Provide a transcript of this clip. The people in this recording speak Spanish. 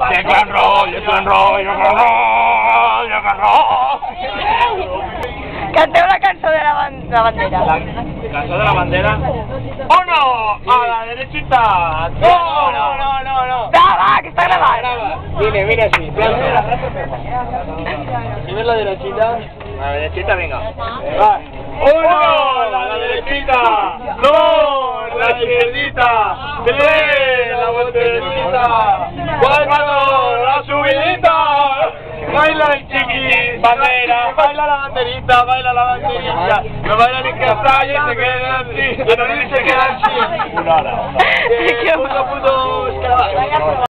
¡Qué gran rollo, qué gran rollo, qué gran rollo, qué gran rollo! Canteo la canción de la bandera. ¿La canción de la bandera? ¡Uno! ¡A la derechita! ¡No, no, no, no, no! ¡Va, que está grabado! Mire, mira así. ¿Tienes la derechita? La derechita, venga. Va. ¡Uno! ¡La derechita! ¡Dos! ¡La izquierdita! ¡Tres! ¡La volterecita! ¡Cuatro! ¡La subidita! ¡Baila el chiqui! ¡Bandera! ¡Baila la banderita! ¡Baila la banderita! ¡No baila ni que estalla y se queda así! ¡Y no se queda así! ¡Una hora! ¡Puto, puto!